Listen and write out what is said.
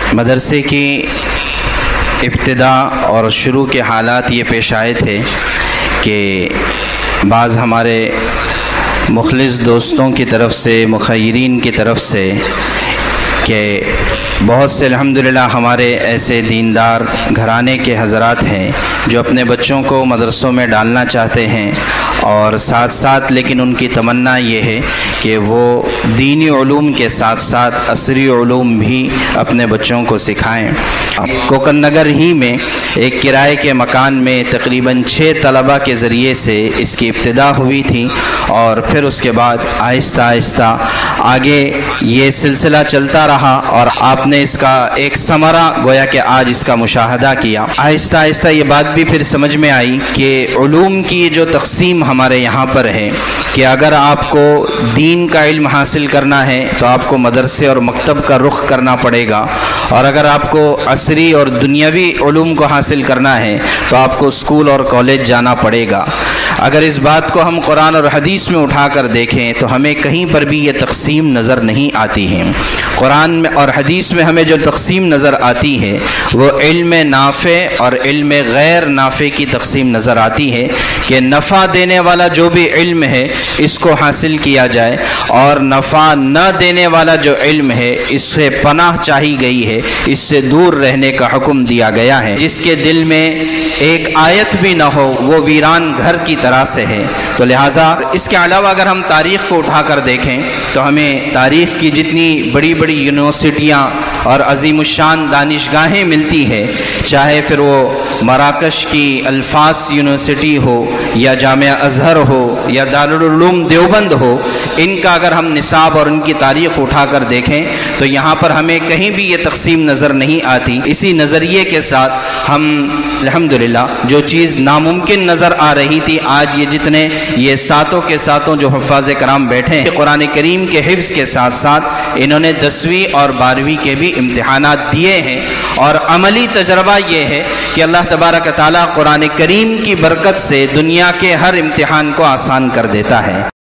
مدرسے کی ابتدا اور شروع کے حالات یہ پیش آئے تھے کہ بعض ہمارے مخلص دوستوں کی طرف سے، مخیرین کی طرف سے، کہ بہت سے الحمدللہ ہمارے ایسے دیندار گھرانے کے حضرات ہیں جو اپنے بچوں کو مدرسوں میں ڈالنا چاہتے ہیں، اور ساتھ ساتھ لیکن ان کی تمنا یہ ہے کہ وہ دینی علوم کے ساتھ ساتھ عصری علوم بھی اپنے بچوں کو سکھائیں۔ کوکن نگر ہی میں ایک کرائے کے مکان میں تقریباً 6 طلبہ کے ذریعے سے اس کی ابتدا ہوئی تھی، اور پھر اس کے بعد آہستہ آہستہ آگے یہ سلسلہ چلتا رہا، اور آپ نے اس کا ایک ثمرہ گویا کہ آج اس کا مشاہدہ کیا۔ آہستہ آہستہ یہ بات بھی پھر سمجھ میں آئی کہ علوم کی جو تقسیم ہمارے یہاں پر ہے کہ اگر آپ کو دین کا علم حاصل کرنا ہے تو آپ کو مدرسے اور مکتب کا رخ کرنا پڑے گا، اور اگر آپ کو عصری اور دنیاوی علوم کو حاصل کرنا ہے تو آپ کو اسکول اور کالج جانا پڑے گا۔ اگر اس بات کو ہم قرآن اور حدیث میں اٹھا کر دیکھیں تو ہمیں کہیں پر بھی یہ تقسیم نظر نہیں آتی ہے۔ قرآن میں اور حدیث میں ہمیں جو تقسیم نظر آتی ہے وہ علم نافع اور علم غیر نافع کی تقسیم نظر آتی ہے، کہ نفع دینے والا جو بھی علم ہے اس کو حاصل کیا جائے، اور نفع نہ دینے والا جو علم ہے اس سے پناہ چاہی گئی ہے، اس سے دور رہنے کا حکم دیا گیا ہے۔ جس کے دل میں ایک آیت بھی نہ ہو وہ ویران گھر کی طرح سے ہے۔ تو لہٰذا اس کے علاوہ اگر ہم تاریخ کو اٹھا کر دیکھیں تو ہمیں تاریخ کی جتنی بڑی بڑی یونیورسٹیاں اور عظیم الشان دانشگاہیں ملتی ہے، چاہے پھر وہ مراکش کی الفاظ یونیورسٹی ہو یا جامعہ ازہر ہو یا دارالعلوم دیوبند ہو، ان کا اگر ہم نصاب اور ان کی تاریخ اٹھا کر دیکھیں تو یہاں پر ہمیں کہیں بھی یہ تقسیم نظر نہیں آتی۔ اسی نظریے کے ساتھ ہم الحمدللہ جو چیز ناممکن نظر آ رہی تھی، آج یہ جتنے یہ ساتوں کے ساتوں جو حفاظ کرام بیٹھے ہیں، قرآن کریم کے حفظ کے ساتھ ساتھ انہوں نے 10ویں اور 12ویں کے بھی امتحانات دیے ہیں، اور عملی تجربہ یہ ہے کہ اللہ تبارک و تعالیٰ قرآن کریم کی برکت سے دنیا کے ہر امتحان کو آسان کر دیتا ہے۔